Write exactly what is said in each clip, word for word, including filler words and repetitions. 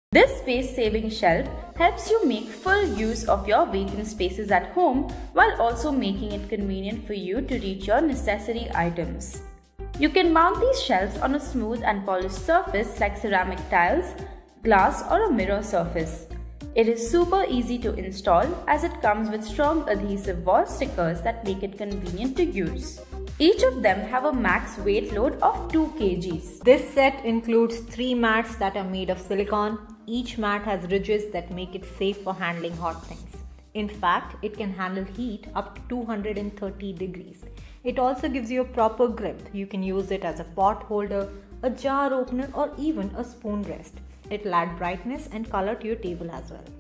This space-saving shelf helps you make full use of your waiting spaces at home while also making it convenient for you to reach your necessary items. You can mount these shelves on a smooth and polished surface like ceramic tiles, glass or a mirror surface. It is super easy to install as it comes with strong adhesive wall stickers that make it convenient to use. Each of them have a max weight load of two kilograms. This set includes three mats that are made of silicone. Each mat has ridges that make it safe for handling hot things. In fact, it can handle heat up to two hundred thirty degrees. It also gives you a proper grip. You can use it as a pot holder, a jar opener or even a spoon rest. It will add brightness and color to your table as well.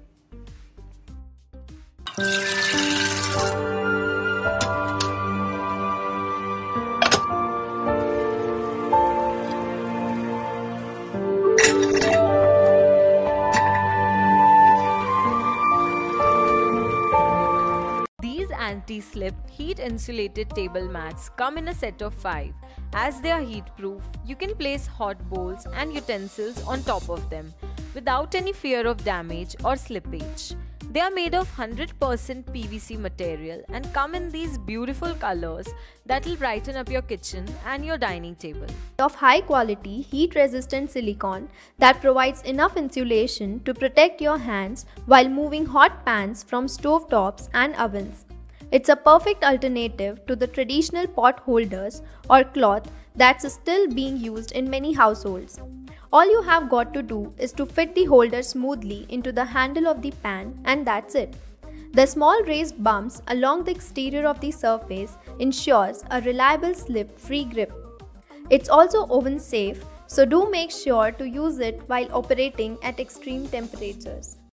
These anti-slip heat-insulated table mats come in a set of five. As they are heat-proof, you can place hot bowls and utensils on top of them without any fear of damage or slippage. They are made of one hundred percent P V C material and come in these beautiful colors that will brighten up your kitchen and your dining table. Of high quality heat-resistant silicone that provides enough insulation to protect your hands while moving hot pans from stove tops and ovens. It's a perfect alternative to the traditional pot holders or cloth that's still being used in many households. All you have got to do is to fit the holder smoothly into the handle of the pan, and that's it. The small raised bumps along the exterior of the surface ensures a reliable slip-free grip. It's also oven safe, so do make sure to use it while operating at extreme temperatures.